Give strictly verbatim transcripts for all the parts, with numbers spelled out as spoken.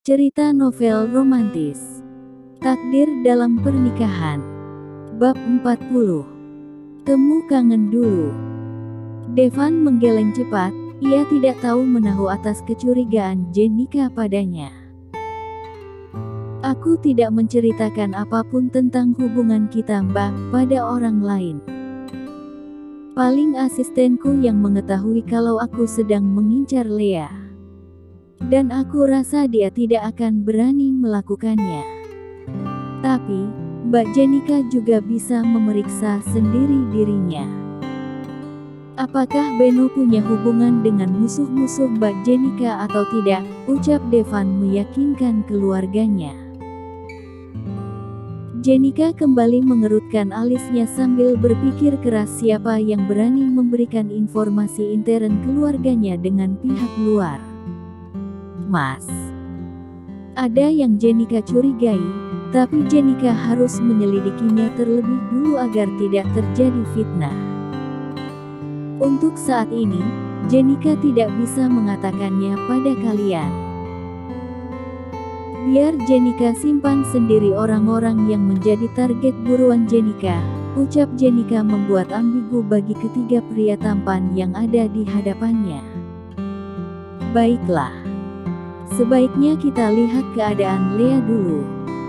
Cerita novel romantis. Takdir dalam pernikahan. Bab empat puluh. Temu kangen dulu. Devan menggeleng cepat, ia tidak tahu menahu atas kecurigaan Jenika padanya. Aku tidak menceritakan apapun tentang hubungan kita Mbak pada orang lain. Paling asistenku yang mengetahui kalau aku sedang mengincar Lea. Dan aku rasa dia tidak akan berani melakukannya. Tapi, Mbak Jenika juga bisa memeriksa sendiri dirinya. Apakah Beno punya hubungan dengan musuh-musuh Mbak Jenika atau tidak, ucap Devan meyakinkan keluarganya. Jenika kembali mengerutkan alisnya sambil berpikir keras siapa yang berani memberikan informasi intern keluarganya dengan pihak luar. Mas. Ada yang Jenika curigai, tapi Jenika harus menyelidikinya terlebih dulu agar tidak terjadi fitnah. Untuk saat ini, Jenika tidak bisa mengatakannya pada kalian. Biar Jenika simpan sendiri orang-orang yang menjadi target buruan Jenika, ucap Jenika membuat ambigu bagi ketiga pria tampan yang ada di hadapannya. Baiklah. Sebaiknya kita lihat keadaan Lea dulu.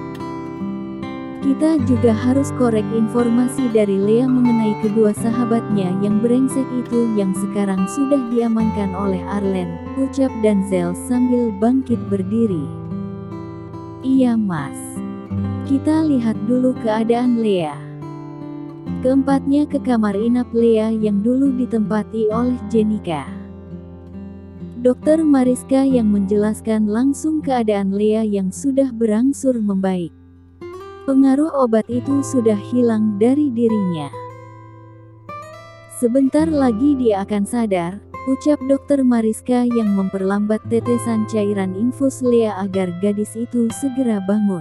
Kita juga harus korek informasi dari Lea mengenai kedua sahabatnya yang brengsek itu yang sekarang sudah diamankan oleh Arlen, ucap Danzel sambil bangkit berdiri. Iya mas. Kita lihat dulu keadaan Lea. Keempatnya ke kamar inap Lea yang dulu ditempati oleh Jenika. Dokter Mariska yang menjelaskan langsung keadaan Lea yang sudah berangsur membaik. Pengaruh obat itu sudah hilang dari dirinya. Sebentar lagi dia akan sadar, ucap Dokter Mariska yang memperlambat tetesan cairan infus Lea agar gadis itu segera bangun.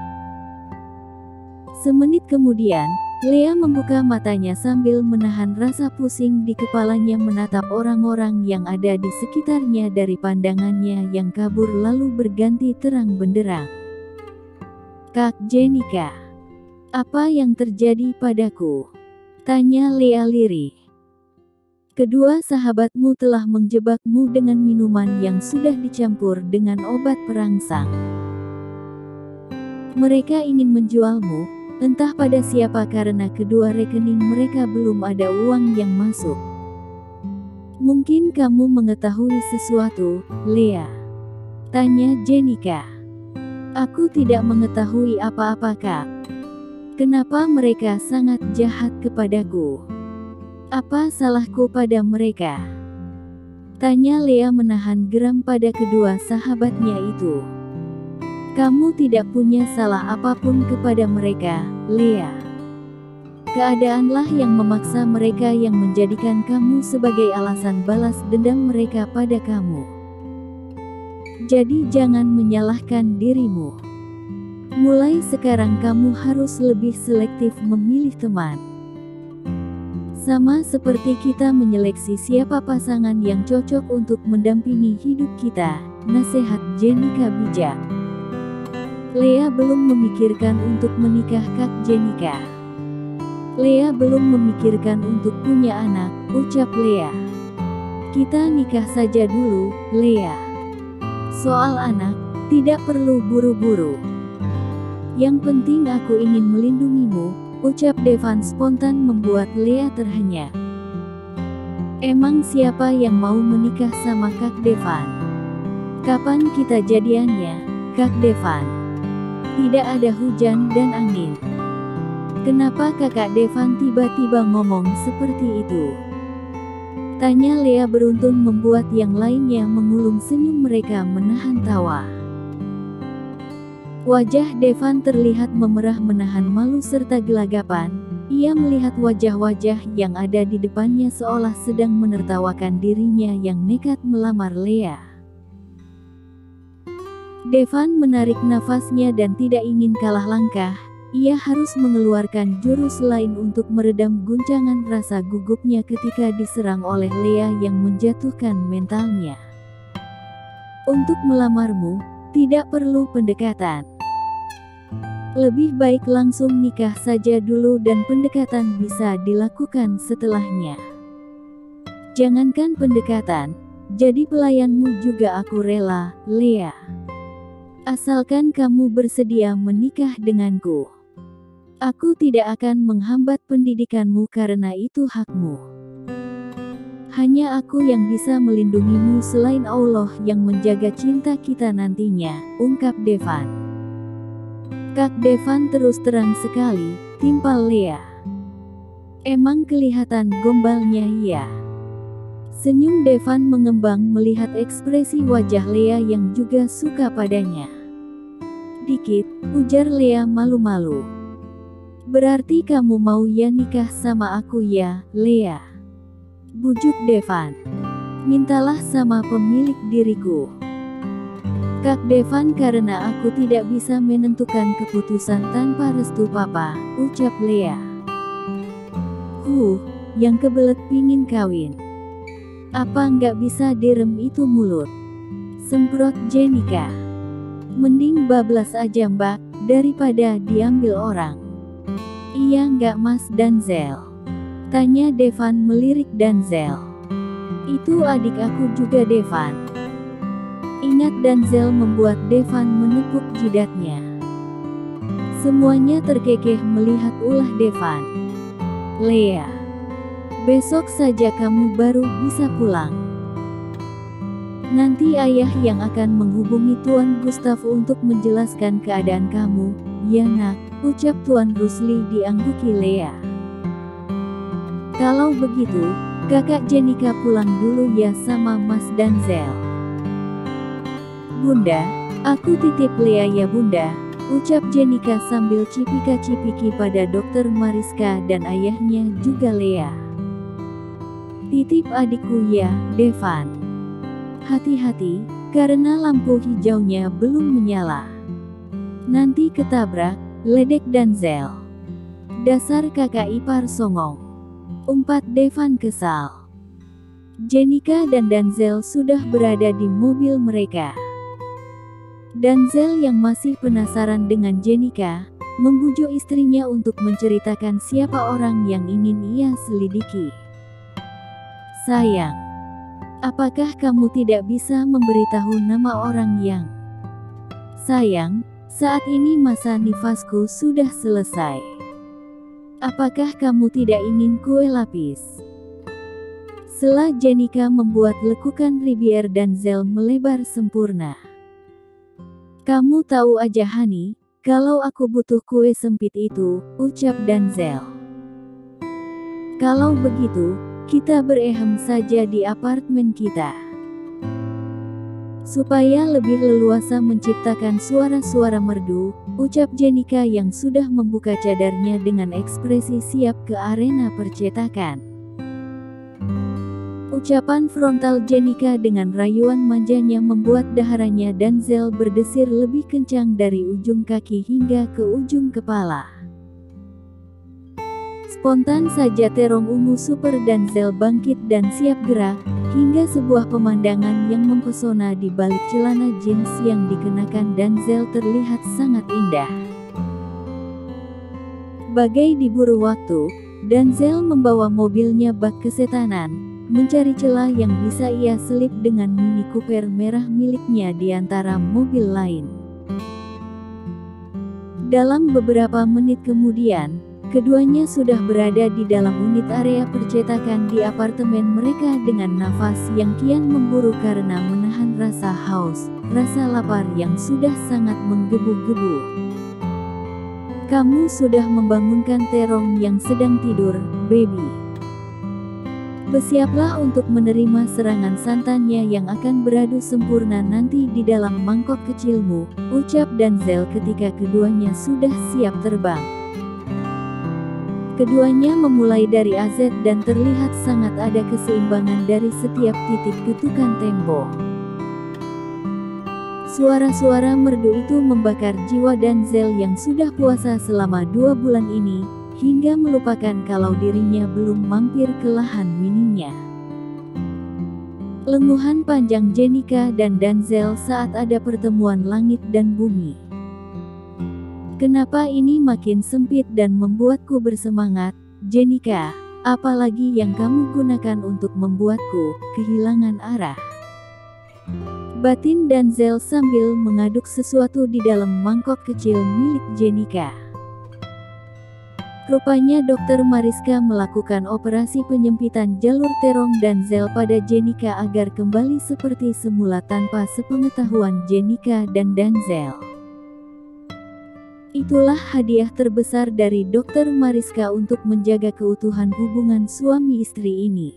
Semenit kemudian, Lea membuka matanya sambil menahan rasa pusing di kepalanya menatap orang-orang yang ada di sekitarnya dari pandangannya yang kabur lalu berganti terang benderang. Kak Jenika, apa yang terjadi padaku? Tanya Lea lirih. Kedua sahabatmu telah menjebakmu dengan minuman yang sudah dicampur dengan obat perangsang. Mereka ingin menjualmu. Entah pada siapa karena kedua rekening mereka belum ada uang yang masuk. Mungkin kamu mengetahui sesuatu, Lea? Tanya Jenika. Aku tidak mengetahui apa-apa Kak. Kenapa mereka sangat jahat kepadaku? Apa salahku pada mereka? Tanya Lea menahan geram pada kedua sahabatnya itu. Kamu tidak punya salah apapun kepada mereka, Lea. Keadaanlah yang memaksa mereka yang menjadikan kamu sebagai alasan balas dendam mereka pada kamu. Jadi jangan menyalahkan dirimu. Mulai sekarang kamu harus lebih selektif memilih teman. Sama seperti kita menyeleksi siapa pasangan yang cocok untuk mendampingi hidup kita, nasihat Jenika bijak. Lea belum memikirkan untuk menikah Kak Jenika. Lea belum memikirkan untuk punya anak, ucap Lea. Kita nikah saja dulu, Lea. Soal anak, tidak perlu buru-buru. Yang penting aku ingin melindungimu, ucap Devan spontan membuat Lea terhenyak. Emang siapa yang mau menikah sama Kak Devan? Kapan kita jadiannya, Kak Devan? Tidak ada hujan dan angin. Kenapa kakak Devan tiba-tiba ngomong seperti itu? Tanya Lea beruntun membuat yang lainnya mengulung senyum mereka menahan tawa. Wajah Devan terlihat memerah menahan malu serta gelagapan. Ia melihat wajah-wajah yang ada di depannya seolah sedang menertawakan dirinya yang nekat melamar Lea. Devan menarik nafasnya dan tidak ingin kalah langkah, ia harus mengeluarkan jurus lain untuk meredam guncangan rasa gugupnya ketika diserang oleh Lea yang menjatuhkan mentalnya. Untuk melamarmu, Tidak perlu pendekatan. Lebih baik langsung nikah saja dulu dan pendekatan bisa dilakukan setelahnya. Jangankan pendekatan, jadi pelayanmu juga aku rela, Lea. Asalkan kamu bersedia menikah denganku. Aku tidak akan menghambat pendidikanmu karena itu hakmu. Hanya aku yang bisa melindungimu selain Allah yang menjaga cinta kita nantinya, ungkap Devan. Kak Devan terus terang sekali, timpal Lea. Emang kelihatan gombalnya ya? Senyum Devan mengembang melihat ekspresi wajah Lea yang juga suka padanya. Dikit, ujar Lea malu-malu. Berarti kamu mau ya nikah sama aku ya, Lea? Bujuk Devan. Mintalah sama pemilik diriku. Kak Devan, karena aku tidak bisa menentukan keputusan tanpa restu papa, ucap Lea. Huh, yang kebelet pingin kawin. Apa nggak bisa direm itu mulut? Semprot Jenika. Mending bablas aja mbak, daripada diambil orang. Iya nggak Mas Danzel? Tanya Devan melirik Danzel. Itu adik aku juga Devan. Ingat Danzel membuat Devan menepuk jidatnya. Semuanya terkekeh melihat ulah Devan. Lea, besok saja kamu baru bisa pulang. Nanti ayah yang akan menghubungi Tuan Gustav untuk menjelaskan keadaan kamu, ya nak, ucap Tuan Rusli diangguki Lea. Kalau begitu, kakak Jenika pulang dulu ya sama Mas Danzel. Bunda, aku titip Lea ya bunda, ucap Jenika sambil cipika-cipiki pada dokter Mariska dan ayahnya juga Lea. Titip adikku ya, Devan. Hati-hati, karena lampu hijaunya belum menyala. Nanti ketabrak, ledek Danzel. Dasar kakak ipar songong, umpat Devan kesal. Jenika dan Danzel sudah berada di mobil mereka. Danzel yang masih penasaran dengan Jenika, membujuk istrinya untuk menceritakan siapa orang yang ingin ia selidiki. Sayang, apakah kamu tidak bisa memberitahu nama orang yang... Sayang, saat ini masa nifasku sudah selesai. Apakah kamu tidak ingin kue lapis? Setelah Jenika membuat lekukan Ribier, Danzel melebar sempurna. Kamu tahu aja Hani, kalau aku butuh kue sempit itu, ucap Danzel. Kalau begitu, kita berehem saja di apartemen kita. Supaya lebih leluasa menciptakan suara-suara merdu, ucap Jenika yang sudah membuka cadarnya dengan ekspresi siap ke arena percetakan. Ucapan frontal Jenika dengan rayuan manjanya membuat daharannya Danzel berdesir lebih kencang dari ujung kaki hingga ke ujung kepala. Spontan saja terong ungu super Danzel bangkit dan siap gerak, hingga sebuah pemandangan yang mempesona di balik celana jeans yang dikenakan Danzel terlihat sangat indah. Bagai diburu waktu, Danzel membawa mobilnya bak kesetanan, mencari celah yang bisa ia selip dengan Mini Cooper merah miliknya di antara mobil lain. Dalam beberapa menit kemudian, keduanya sudah berada di dalam unit area percetakan di apartemen mereka dengan nafas yang kian memburu karena menahan rasa haus, rasa lapar yang sudah sangat menggebu-gebu. Kamu sudah membangunkan terong yang sedang tidur, baby. Bersiaplah untuk menerima serangan santannya yang akan beradu sempurna nanti di dalam mangkok kecilmu, ucap Danzel ketika keduanya sudah siap terbang. Keduanya memulai dari A Z dan terlihat sangat ada keseimbangan dari setiap titik ketukan tempo. Suara-suara merdu itu membakar jiwa Danzel yang sudah puasa selama dua bulan ini, hingga melupakan kalau dirinya belum mampir ke lahan mininya. Lenguhan panjang Jenica dan Denzel saat ada pertemuan langit dan bumi. Kenapa ini makin sempit dan membuatku bersemangat, Jenica? Apalagi yang kamu gunakan untuk membuatku kehilangan arah? Batin Denzel sambil mengaduk sesuatu di dalam mangkok kecil milik Jenica. Rupanya dokter Mariska melakukan operasi penyempitan jalur terong Denzel pada Jenica agar kembali seperti semula tanpa sepengetahuan Jenica dan Denzel. Itulah hadiah terbesar dari dokter Mariska untuk menjaga keutuhan hubungan suami istri ini.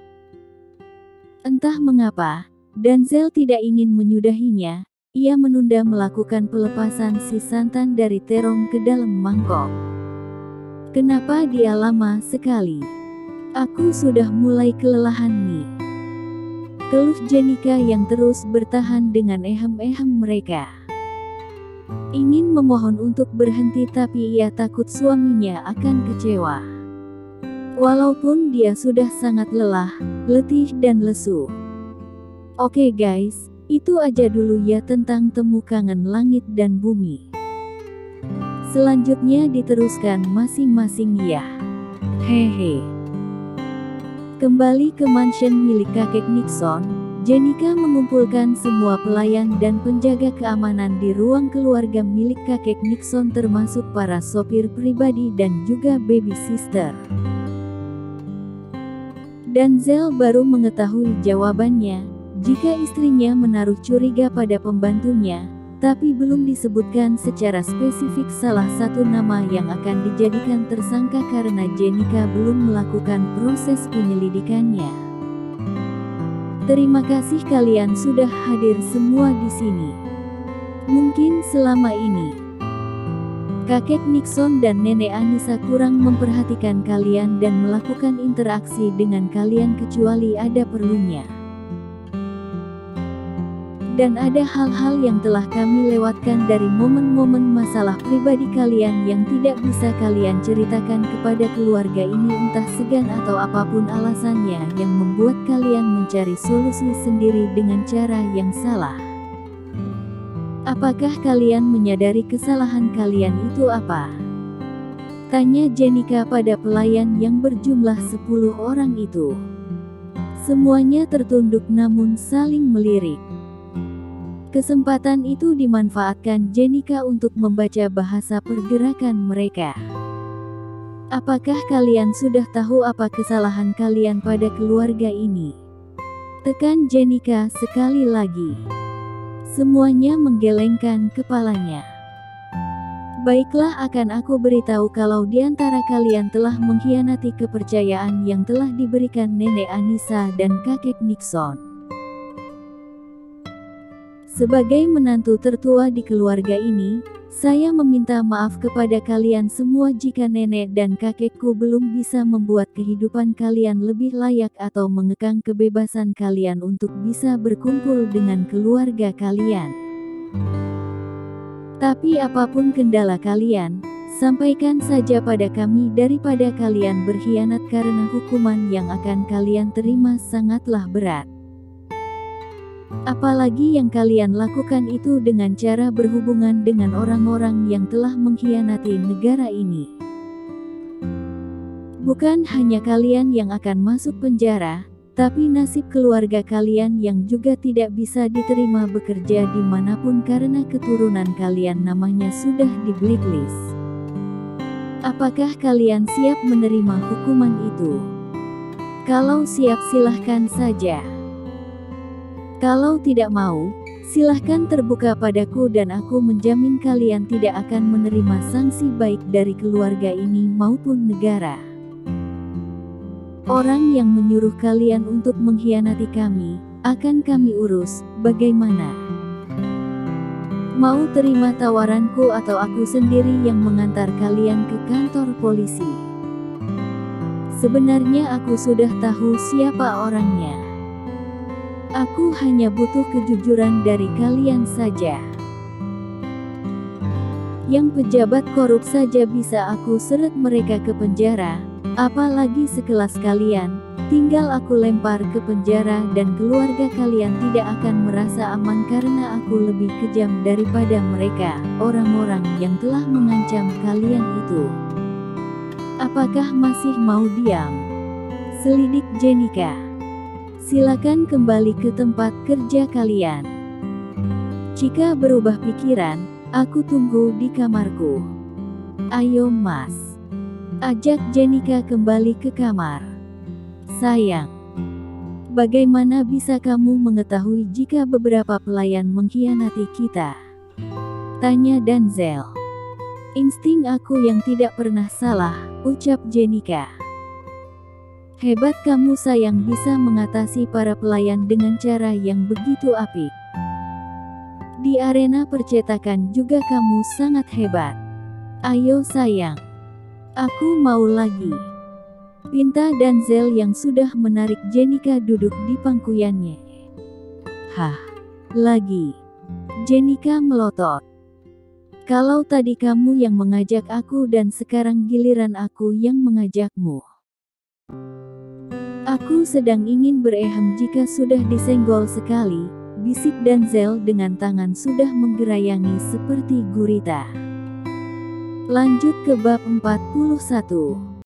Entah mengapa, Denzel tidak ingin menyudahinya. Ia menunda melakukan pelepasan si santan dari terong ke dalam mangkok. Kenapa dia lama sekali? Aku sudah mulai kelelahan nih. Keluh Jenica yang terus bertahan dengan ehem-ehem mereka. Ingin memohon untuk berhenti tapi ia takut suaminya akan kecewa. Walaupun dia sudah sangat lelah, letih dan lesu. Oke guys, itu aja dulu ya tentang Temu Kangen Langit dan Bumi. Selanjutnya diteruskan masing-masing ya. Hehe. Kembali ke mansion milik kakek Nixon, Jenica mengumpulkan semua pelayan dan penjaga keamanan di ruang keluarga milik kakek Nixon termasuk para sopir pribadi dan juga baby sister. Denzel baru mengetahui jawabannya, jika istrinya menaruh curiga pada pembantunya. Tapi belum disebutkan secara spesifik salah satu nama yang akan dijadikan tersangka karena Jenica belum melakukan proses penyelidikannya. Terima kasih kalian sudah hadir semua di sini. Mungkin selama ini kakek Nixon dan nenek Anissa kurang memperhatikan kalian dan melakukan interaksi dengan kalian kecuali ada perlunya. Dan ada hal-hal yang telah kami lewatkan dari momen-momen masalah pribadi kalian yang tidak bisa kalian ceritakan kepada keluarga ini entah segan atau apapun alasannya yang membuat kalian mencari solusi sendiri dengan cara yang salah. Apakah kalian menyadari kesalahan kalian itu apa? Tanya Jenica pada pelayan yang berjumlah sepuluh orang itu. Semuanya tertunduk namun saling melirik. Kesempatan itu dimanfaatkan Jenica untuk membaca bahasa pergerakan mereka. Apakah kalian sudah tahu apa kesalahan kalian pada keluarga ini? Tekan Jenica sekali lagi. Semuanya menggelengkan kepalanya. Baiklah, akan aku beritahu kalau di antara kalian telah mengkhianati kepercayaan yang telah diberikan nenek Anissa dan kakek Nixon. Sebagai menantu tertua di keluarga ini, saya meminta maaf kepada kalian semua jika nenek dan kakekku belum bisa membuat kehidupan kalian lebih layak atau mengekang kebebasan kalian untuk bisa berkumpul dengan keluarga kalian. Tapi apapun kendala kalian, sampaikan saja pada kami daripada kalian berkhianat karena hukuman yang akan kalian terima sangatlah berat. Apalagi yang kalian lakukan itu dengan cara berhubungan dengan orang-orang yang telah mengkhianati negara ini. Bukan hanya kalian yang akan masuk penjara, tapi nasib keluarga kalian yang juga tidak bisa diterima bekerja dimanapun karena keturunan kalian namanya sudah di blacklist. Apakah kalian siap menerima hukuman itu? Kalau siap silahkan saja. Kalau tidak mau, silahkan terbuka padaku dan aku menjamin kalian tidak akan menerima sanksi baik dari keluarga ini maupun negara. Orang yang menyuruh kalian untuk mengkhianati kami, akan kami urus, bagaimana? Mau terima tawaranku atau aku sendiri yang mengantar kalian ke kantor polisi? Sebenarnya aku sudah tahu siapa orangnya. Aku hanya butuh kejujuran dari kalian saja. Yang pejabat korup saja bisa aku seret mereka ke penjara, apalagi sekelas kalian. Tinggal aku lempar ke penjara dan keluarga kalian tidak akan merasa aman karena aku lebih kejam daripada mereka, orang-orang yang telah mengancam kalian itu. Apakah masih mau diam? Selidik Jenika. Silakan kembali ke tempat kerja kalian. Jika berubah pikiran, aku tunggu di kamarku. Ayo Mas. Ajak Jenika kembali ke kamar. Sayang, bagaimana bisa kamu mengetahui jika beberapa pelayan mengkhianati kita? Tanya Denzel. Insting aku yang tidak pernah salah, ucap Jenika. Hebat kamu sayang bisa mengatasi para pelayan dengan cara yang begitu apik. Di arena percetakan juga kamu sangat hebat. Ayo sayang, aku mau lagi. Pinta Denzel yang sudah menarik Jenika duduk di pangkuannya. Hah, lagi. Jenika melotot. Kalau tadi kamu yang mengajak aku dan sekarang giliran aku yang mengajakmu. Aku sedang ingin berehem jika sudah disenggol sekali, bisik Denzel dengan tangan sudah menggerayangi seperti gurita. Lanjut ke bab empat puluh satu.